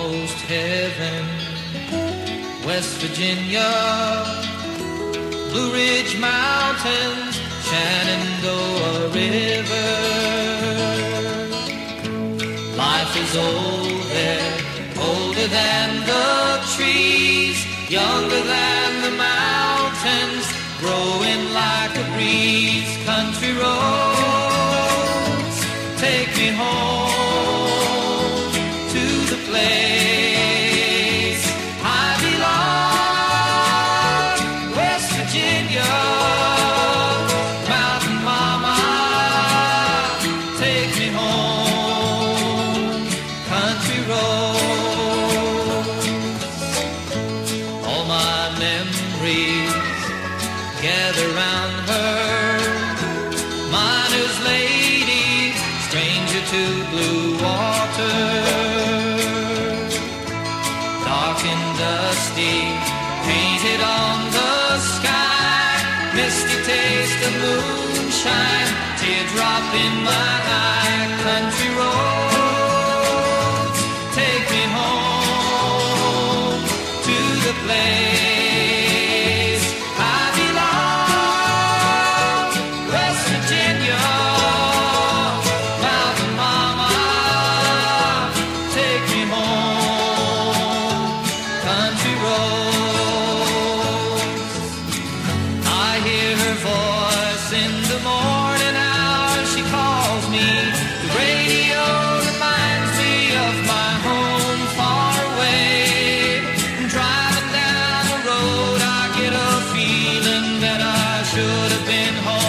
almost heaven. West Virginia, Blue Ridge Mountains, Shenandoah River. Life is old there, older than the trees, younger than the mountains, growing like a breeze. Country roads, take me home to the place I belong. West Virginia, mountain mama, take me home. Country roads, all my memories gather round her. Miner's lady, stranger to blue water. Dark and dusty, painted on the sky. Misty taste of moonshine, teardrop in my eye. Country roads, take me home to the place I belong. West Virginia, mountain mama, take me home. Country roads, I hear her voice in the morning hour. She calls me. The radio reminds me of my home far away. Driving down the road, I get a feeling that I should have been home